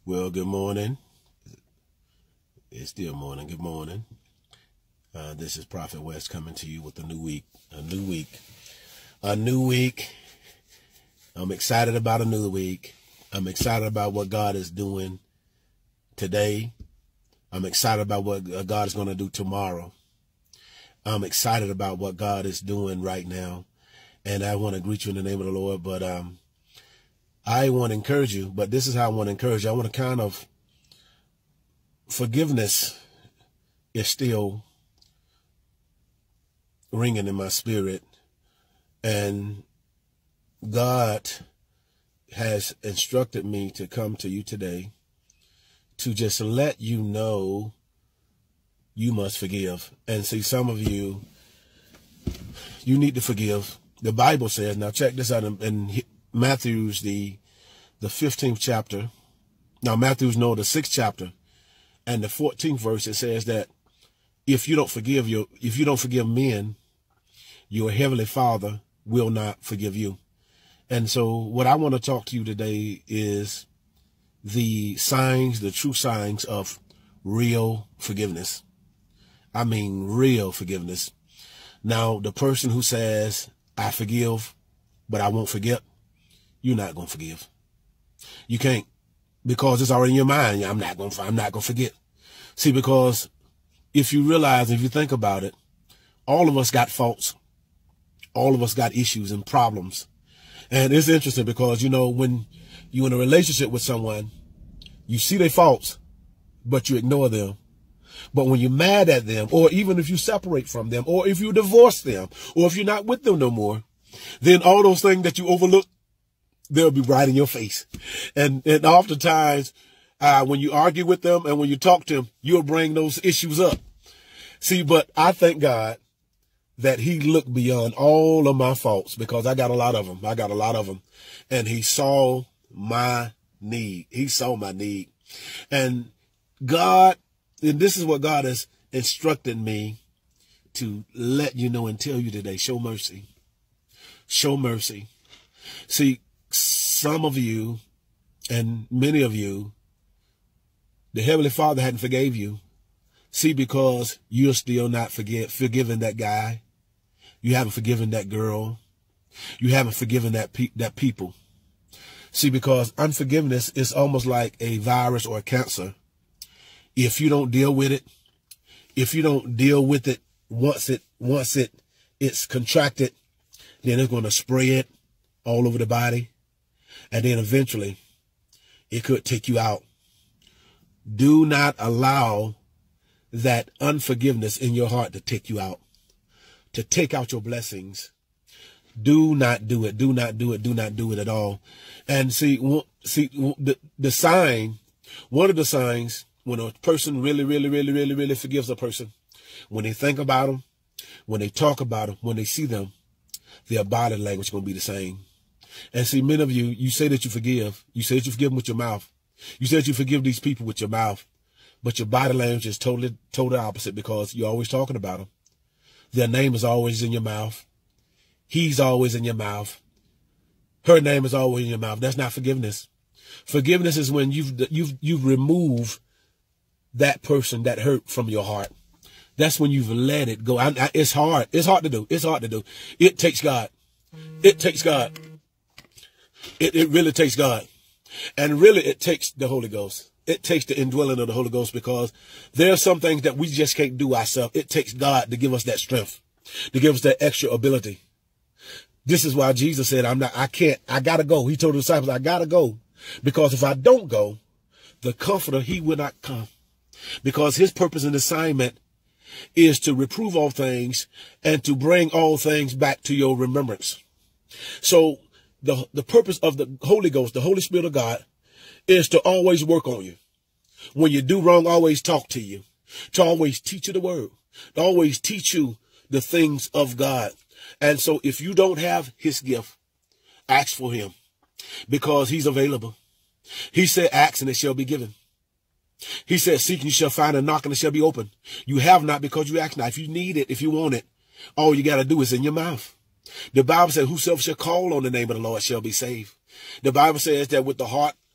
Well, good morning. It's still morning. Good morning. This is Prophet West coming to you with a new week. A new week. I'm excited about a new week. I'm excited about what God is doing today. I'm excited about what God is going to do tomorrow. I'm excited about what God is doing right now. And I want to greet you in the name of the Lord. But I want to encourage you. But this is how I want to encourage you. I want to kind of, forgiveness is still ringing in my spirit. And God has instructed me to come to you today to just let you know you must forgive. And see, some of you, you need to forgive. The Bible says, now check this out in Matthew's, the 15th chapter. Now, Matthew's, the 6th chapter and the 14th verse, it says that if you don't forgive men, your heavenly Father will not forgive you. And so what I want to talk to you today is the signs, the true signs of real forgiveness. I mean, real forgiveness. Now, the person who says, I forgive, but I won't forget, you're not going to forgive. You can't, because it's already in your mind. I'm not going to forget. See, because if you realize, if you think about it, all of us got faults. All of us got issues and problems. And it's interesting because, when you're in a relationship with someone, you see their faults, but you ignore them. But when you're mad at them, or even if you separate from them, or if you divorce them, or if you're not with them no more, then all those things that you overlook, they'll be right in your face. And oftentimes, when you argue with them and when you talk to them, you'll bring those issues up. See, but I thank God that he looked beyond all of my faults, because I got a lot of them. And he saw my need. He saw my need. And God, and this is what God has instructed me to let you know and tell you today. Show mercy. Show mercy. See, some of you and many of you, the Heavenly Father hadn't forgave you. See, because you're still not forgiving that guy. You haven't forgiven that girl. You haven't forgiven that people. See, because unforgiveness is almost like a virus or a cancer. If you don't deal with it, once it's contracted, then it's going to spread all over the body. And then eventually it could take you out. Do not allow that unforgiveness in your heart to take you out, to take out your blessings. Do not do it. Do not do it. Do not do it at all. And see the sign, one of the signs when a person really forgives a person, when they think about them, when they talk about them, when they see them, their body language is going to be the same. And see, many of you, you say that you forgive. You say that you forgive them with your mouth. You say that you forgive these people with your mouth. But your body language is totally opposite, because you're always talking about them. Their name is always in your mouth. He's always in your mouth. Her name is always in your mouth. That's not forgiveness. Forgiveness is when you've removed that person, that hurt, from your heart. That's when you've let it go. It's hard. It's hard to do. It's hard to do. It takes God. It takes God. It really takes God. And really, it takes the Holy Ghost. It takes the indwelling of the Holy Ghost, because there are some things that we just can't do ourselves. It takes God to give us that strength, to give us that extra ability. This is why Jesus said, I gotta go. He told the disciples, I gotta go, because if I don't go, the Comforter, he will not come, because his purpose and assignment is to reprove all things and to bring all things back to your remembrance. So the purpose of the Holy Ghost, the Holy Spirit of God, is to always work on you. When you do wrong, always talk to you, to always teach you the word, to always teach you the things of God. And so if you don't have his gift, ask for him, because he's available. He said, ask and it shall be given. He said, seek and you shall find, and knock and it shall be open. You have not because you ask not. If you need it, if you want it, all you got to do is in your mouth. The Bible says, whosoever shall call on the name of the Lord shall be saved. The Bible says that with the heart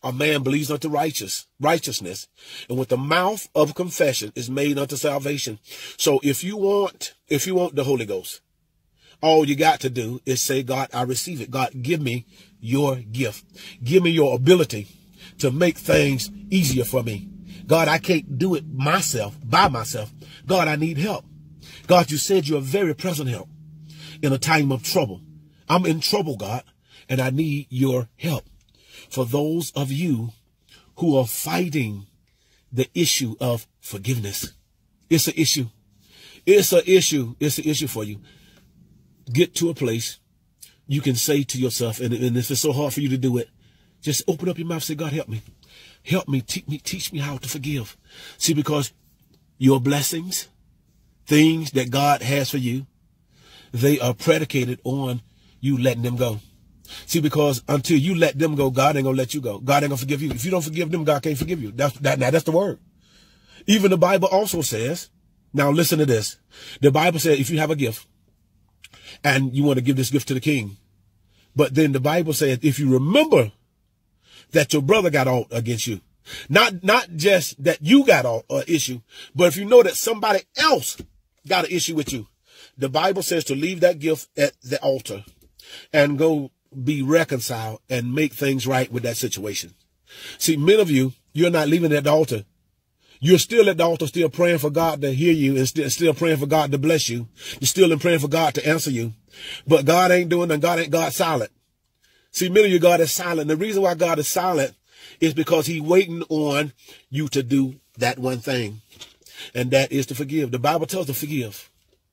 a man believes unto righteousness, and with the mouth of confession is made unto salvation. So if you want the Holy Ghost, all you got to do is say, God, I receive it. God, give me your gift. Give me your ability to make things easier for me. God, I can't do it by myself. God, I need help. God, you said you're a very present help in a time of trouble. I'm in trouble, God, and I need your help. For those of you who are fighting the issue of forgiveness, it's an issue. It's an issue. It's an issue for you. Get to a place you can say to yourself, and if it's so hard for you to do it, just open up your mouth and say, God, help me. Help me, teach me how to forgive. See, because your blessings, things that God has for you, they are predicated on you letting them go. See, because until you let them go, God ain't gonna let you go. God ain't gonna forgive you. If you don't forgive them, God can't forgive you. That's the word. Even the Bible also says, now listen to this. The Bible says if you have a gift and you want to give this gift to the king, but then the Bible says if you remember that your brother got out against you, not just that you got an issue, but if you know that somebody else got an issue with you, the Bible says to leave that gift at the altar and go be reconciled and make things right with that situation. See, many of you, you're not leaving at the altar. You're still at the altar, still praying for God to hear you and still praying for God to bless you. You're still praying for God to answer you. But God ain't doing that. God silent. See, many of you, God is silent. The reason why God is silent is because he's waiting on you to do that one thing. And that is to forgive. The Bible tells us to forgive.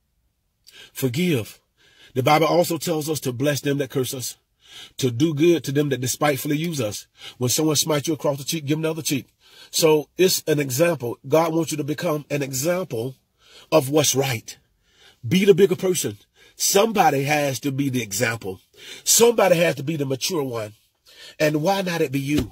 Forgive. The Bible also tells us to bless them that curse us, to do good to them that despitefully use us. When someone smites you across the cheek, give them the other cheek. So it's an example. God wants you to become an example of what's right. Be the bigger person. Somebody has to be the example. Somebody has to be the mature one. And why not it be you?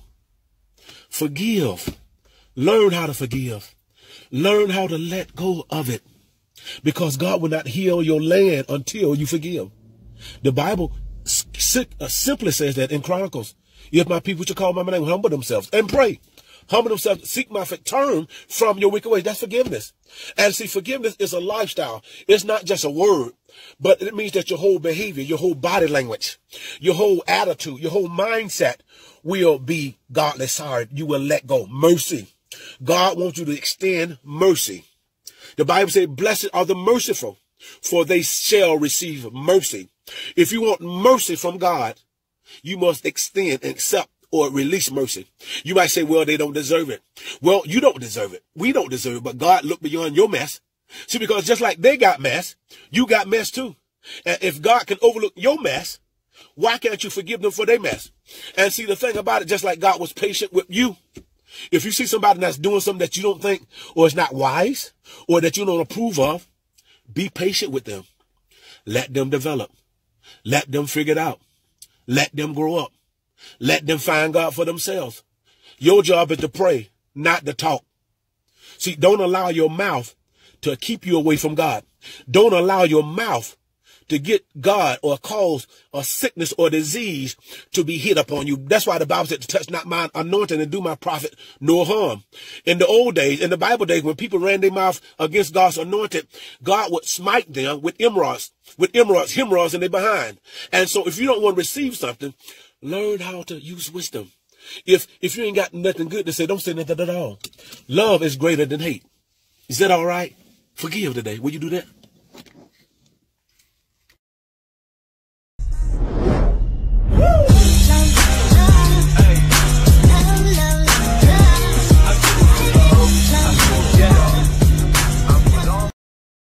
Forgive. Learn how to forgive. Learn how to let go of it. Because God will not heal your land until you forgive. The Bible simply says that in Chronicles. If my people should call my name, humble themselves and pray. Humble themselves, seek my face, turn from your wicked ways. That's forgiveness. And see, forgiveness is a lifestyle. It's not just a word, but it means that your whole behavior, your whole body language, your whole attitude, your whole mindset will be godly sorry. You will let go. Mercy. God wants you to extend mercy. The Bible says, blessed are the merciful, for they shall receive mercy. If you want mercy from God, you must extend and accept or release mercy. You might say, well, they don't deserve it. Well, you don't deserve it. We don't deserve it, but God looked beyond your mess. See, because just like they got mess, you got mess too. And if God can overlook your mess, why can't you forgive them for their mess? And see, the thing about it, just like God was patient with you, if you see somebody that's doing something that you don't think, or is not wise, or that you don't approve of, be patient with them. Let them develop. Let them figure it out. Let them grow up. Let them find God for themselves. Your job is to pray, not to talk. See, don't allow your mouth to keep you away from God. Don't allow your mouth to get God or cause a sickness or disease to be hit upon you. That's why the Bible said to touch not my anointing and do my prophet no harm. In the old days, in the Bible days, when people ran their mouth against God's anointed, God would smite them with hemorrhoids in their behind. And so if you don't want to receive something, learn how to use wisdom. If you ain't got nothing good to say, don't say nothing at all. Love is greater than hate. Is that all right? Forgive today. Will you do that?